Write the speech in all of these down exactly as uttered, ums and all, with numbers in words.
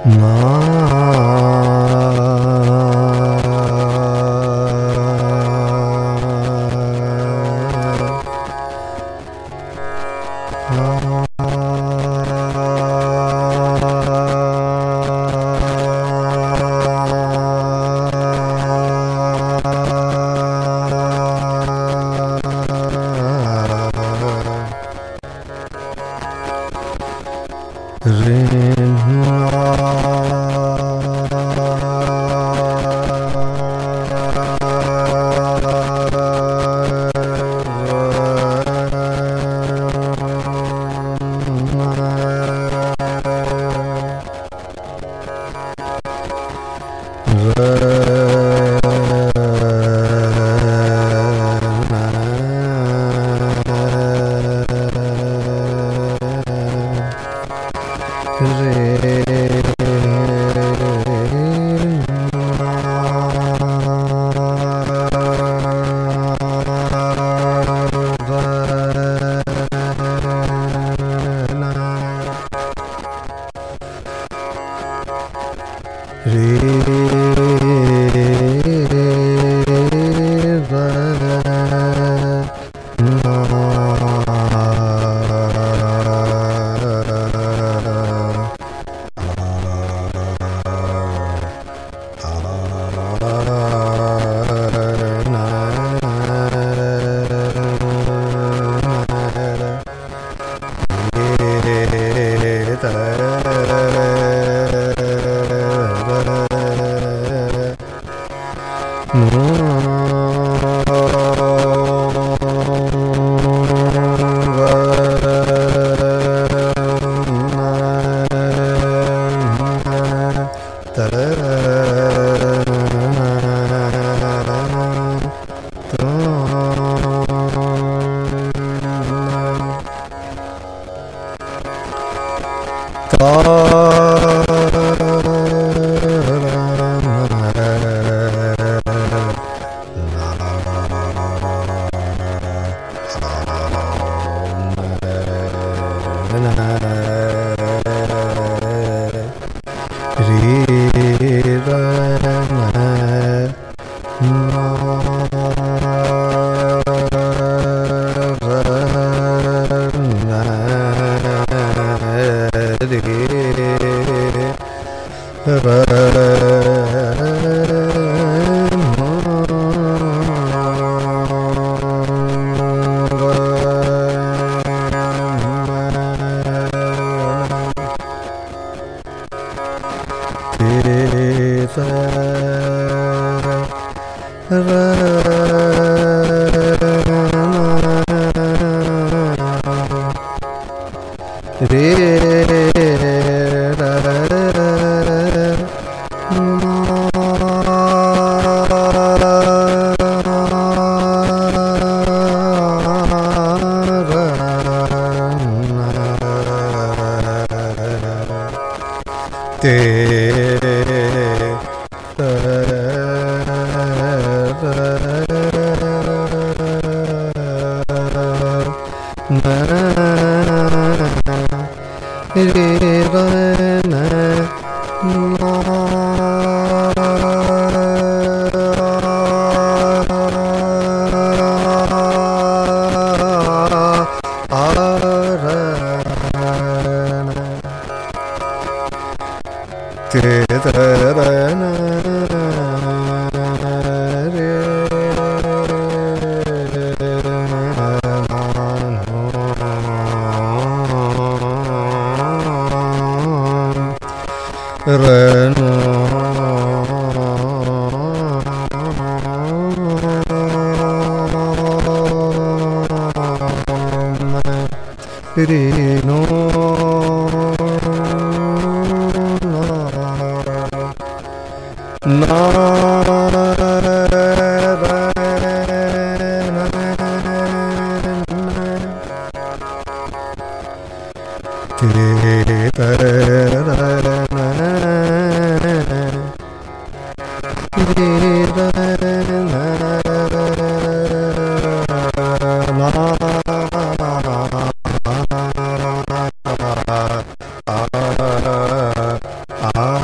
Ah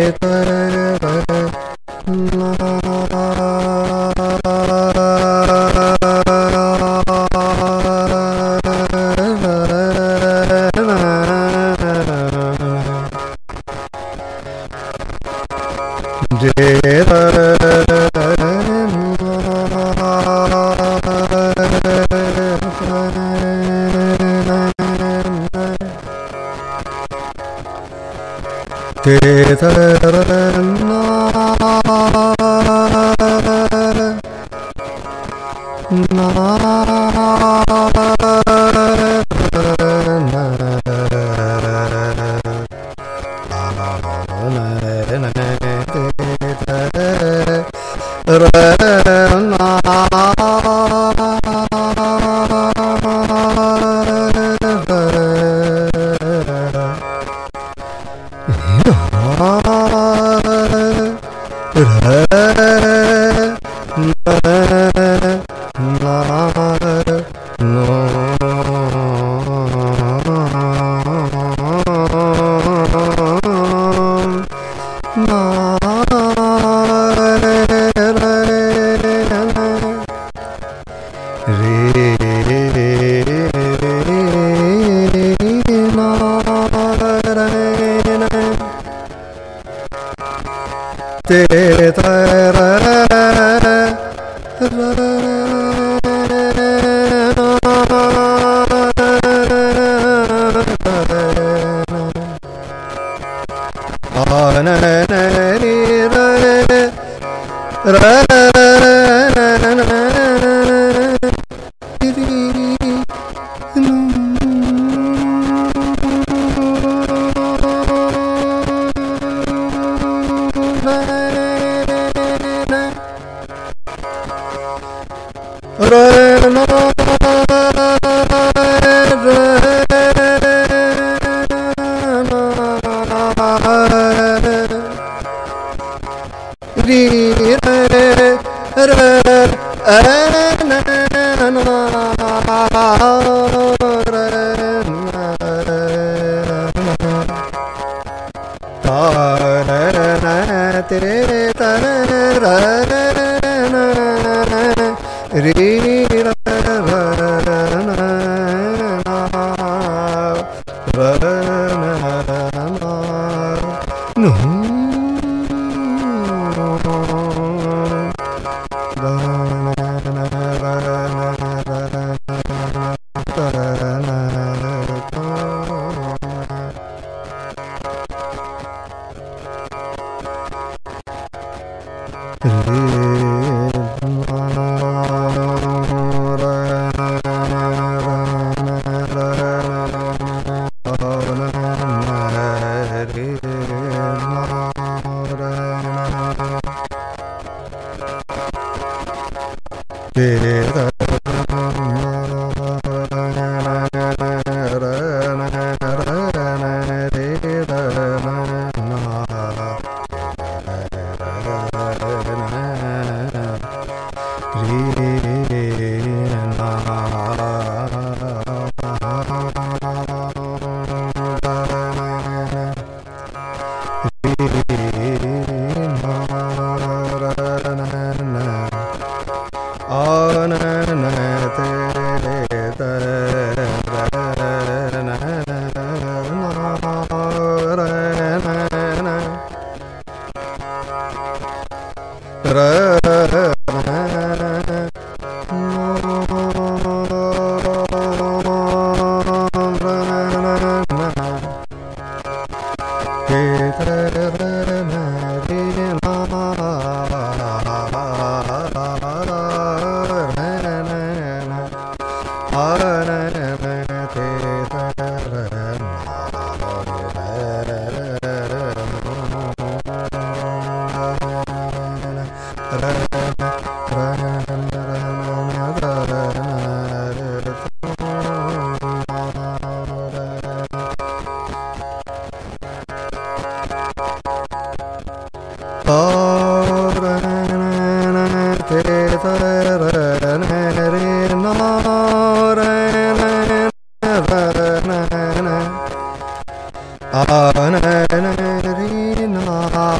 Ah,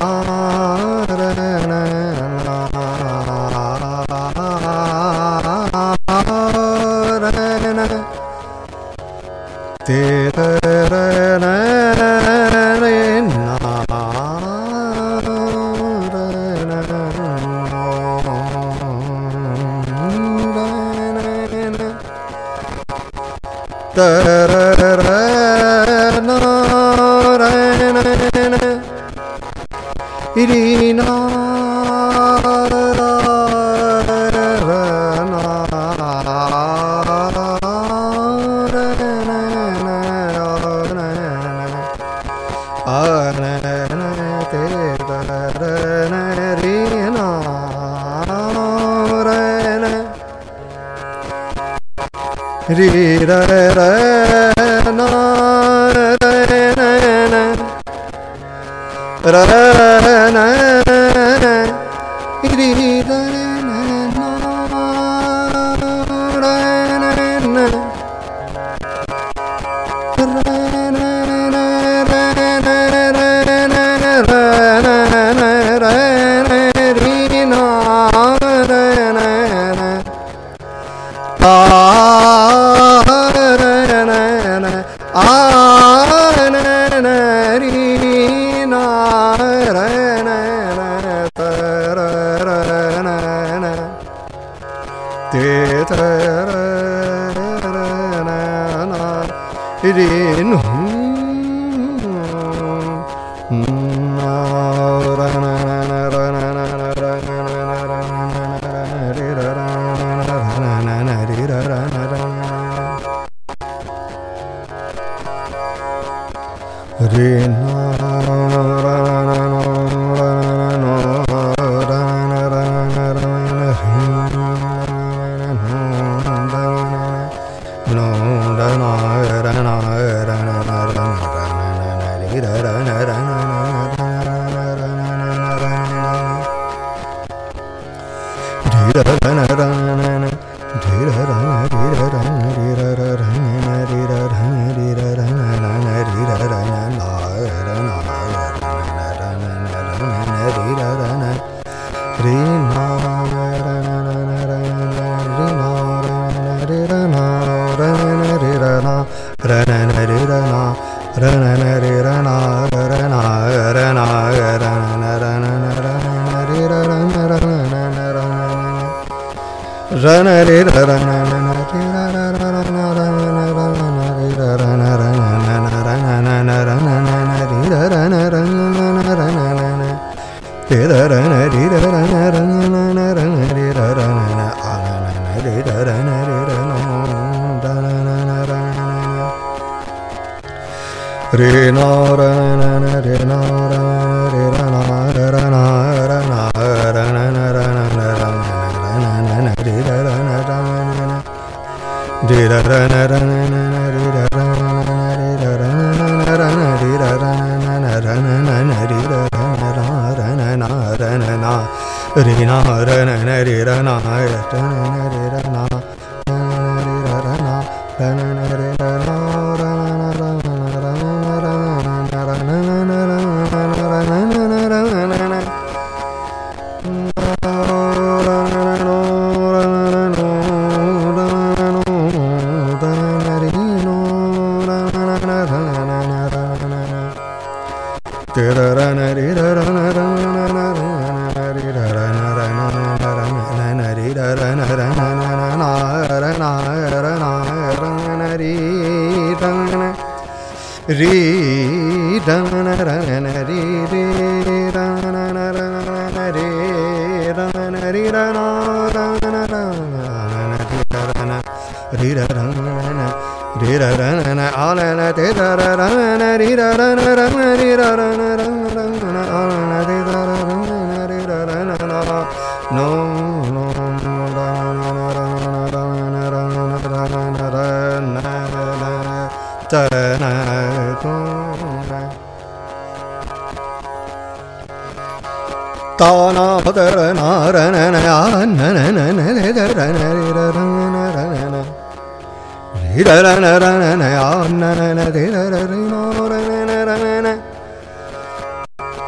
Ri ra ra na ra ra na ri ra na ra na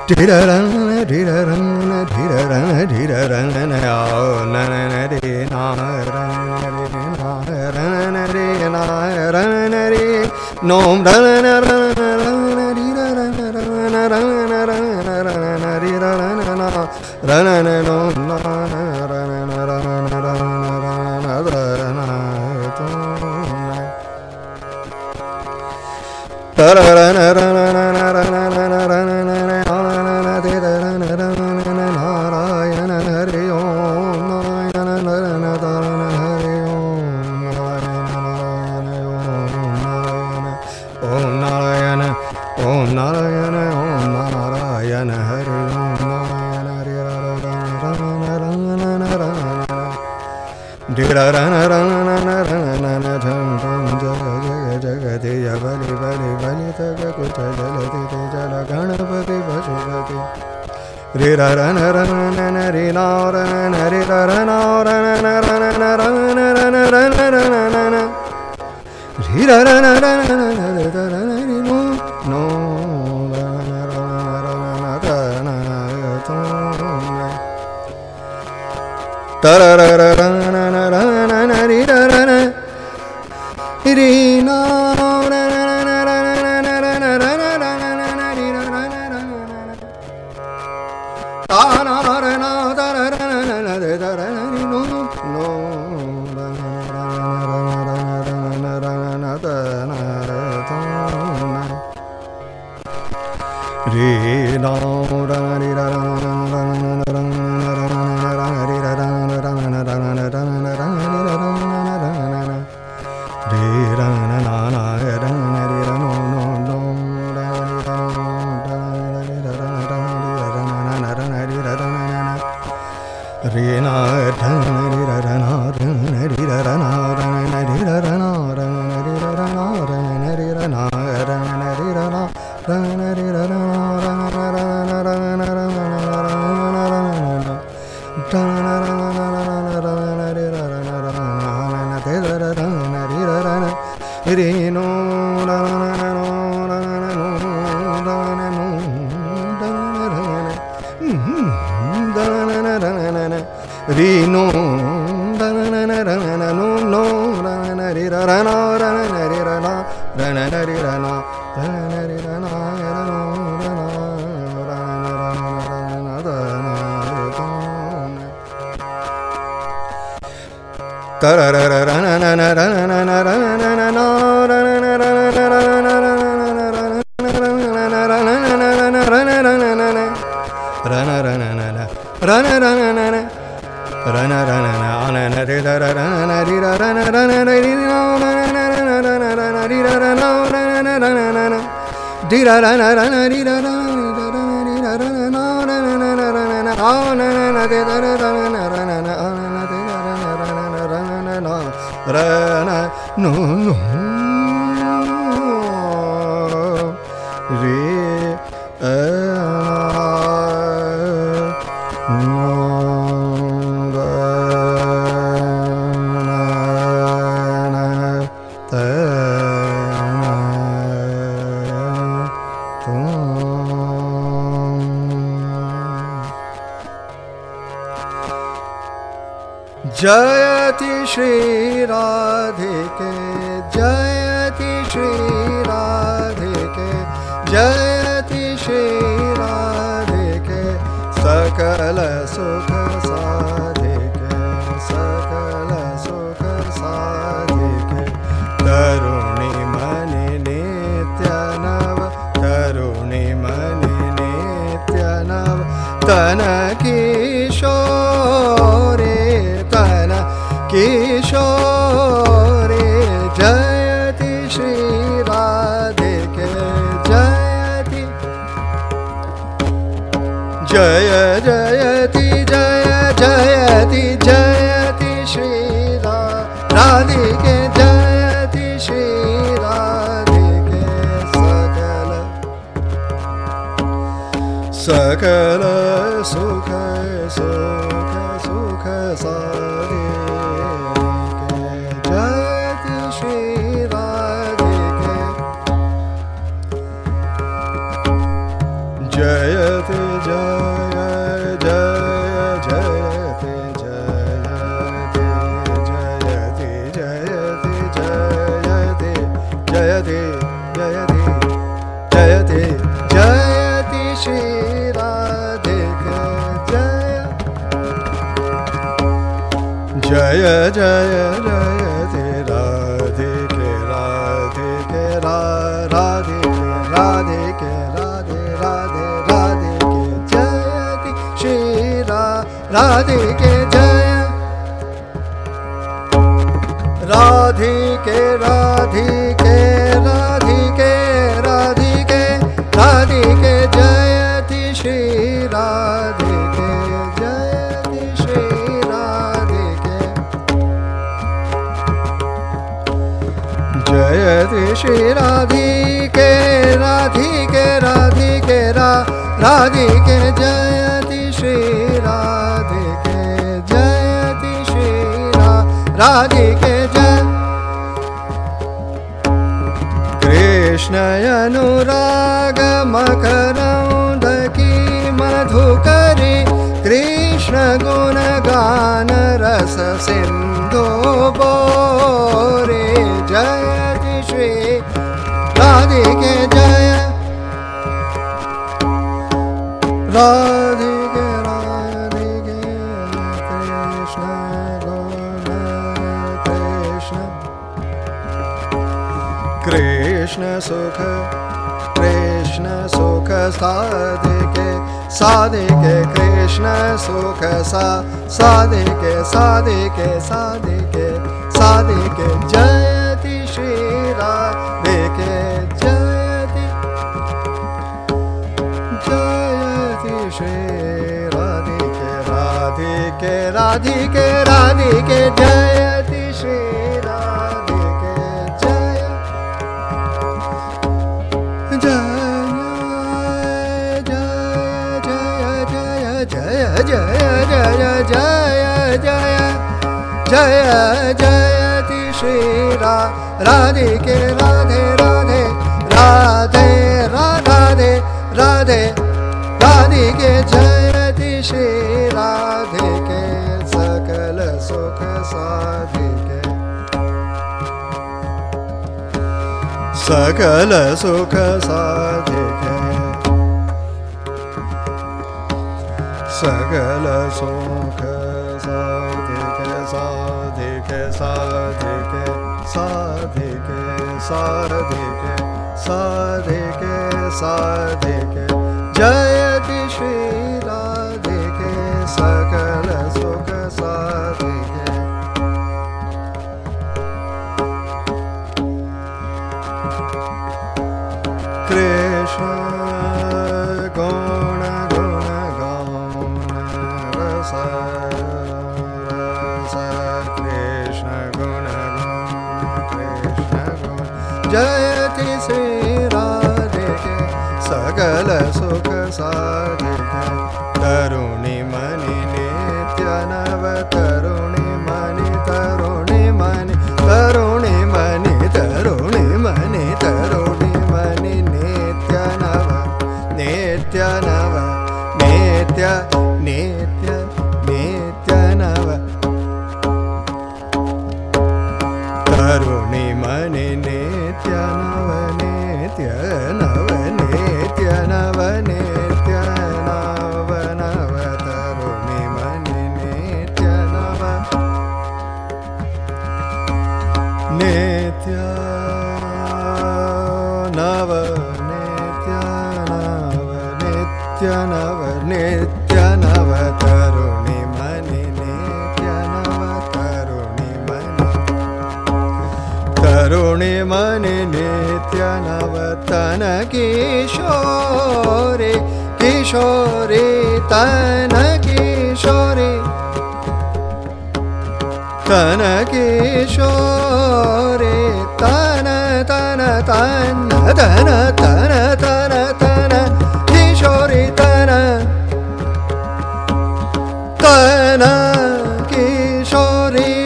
जयति श्री राधिके जयति श्री राधिके जयति श्री राधिके सकल सुख साधिके सकल सुख साधिके तरुणी मणि नित्य नव तरुणी मणि नित्य नव तन किशोरे तन किशोरे जयति श्री राधिके जयति जय जयति जय जयति जयति श्री राधिके जयति श्री राधिके सकल सकल सुख सुख सुख साधिके जयति श्री राधिके जयति जय जय जयति राधिके राधिके रा राधिके राधिके राधे राधे राधिके जयति श्री रा राधिके जय राधिके राधिके राधिके राधिके राधिके जयति श्री राधिके जयति श्री राधिके जयति श्री राधिके राधिके राधिके रा राधिके जयति श्री राधिके जयति श्री रा राधिके जय कृष्ण अनुराग मकरंदकी मधुकरी कृष्ण गुण गान रस सिंधु बोरे जयति श्री राधिके जय राधिके राधिके कृष्ण गुण कृष्ण कृष्ण सुख कृष्ण सुख साधिके साधिके कृष्ण सुख सा साधिके साधिके साधिके साधिके जयति श्री राधिके जयति जयति श्री राधिके राधिके राधिके राधिके जयति श्री राधिके जय जय जय जय जय जय जयति श्री रा राधिके राधे राधे राधे राधे राधे राधिके जयति श्री राधिके सकल सुख साधिके सकल सुख साधिके सकल सुख साधिके साधिके साधिके साधिके साधिके साधिके साधिके जयति श्री राधिके सकल सुख साधिके कृष्ण गुण गुण गौण रस रस कृष्ण गुण गुण कृष्ण गुण जयति श्री राधिके सकल सुख साधिके तरुणी मणि नित्य नव तरुणी मणि तरुणी मणि तरुणी मणि तरुणी मणि तरुणी मणि नित्य नव नित्य नव नित्य नित्य नित्य नव तरुणी मणि नित्य नव नित्य नव नित्य नव नित्य नव नव तरुणी मणि नित्य नव नित्य नव नित्य नव नित्य नव नित्य नव तरुणी मणि नित्य नव तरुणी मणि तरुणी मणि नित्य नव तन किशोरी किशोरी तन किशोरी तन किशोरी तन तन तन तन तन तन तन किशोरी तन तन किशोरी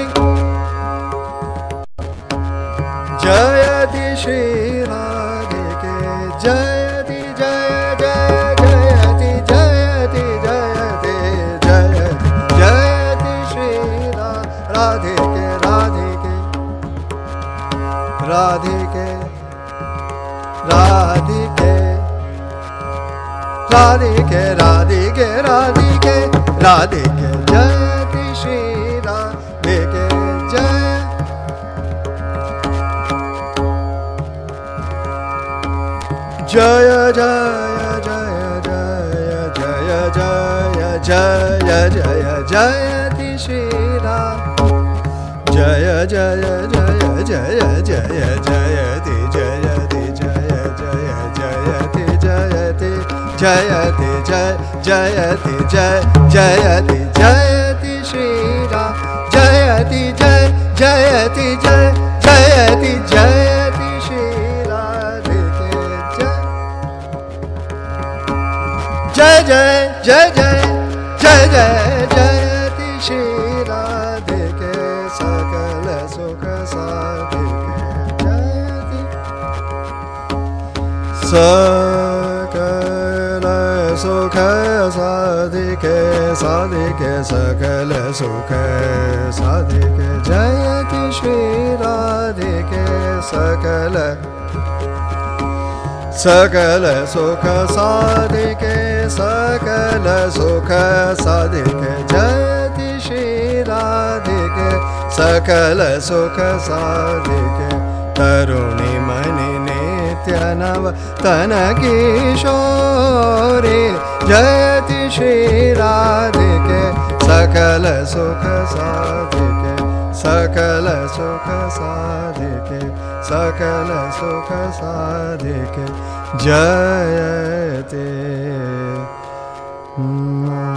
जयति श्री राधिके जयति जय जय जयति जयति जयति जय जयति श्री राधिके राधिके राधिके राधिके राधिके राधिके राधिके राधिके जयति श्री राधिके जय जय जय जय जय जय जय जय जयति श्री राम जय जय जय जय जय जयति जयति जय जय जयति जयति जयति जय जयति जय जयति जयति श्री राम जयति जय जयति जय जयति जयति श्री राधिके जय जय जय जय जय जय जयति श्री राधिके सकल सुख साधिके जयति सकल सुख साधिके साधिके सकल सुख साधिके जयति श्री राधिके सकल सकल सुख साधिके सकल सुख साधिके जयति श्री राधिके सकल सुख साधिके तरुणी मणि नित्य नव तन किशोरी जयति श्री राधिके सकल सुख साधिके सकल सुख साधिके सकल सुख साधिके जयते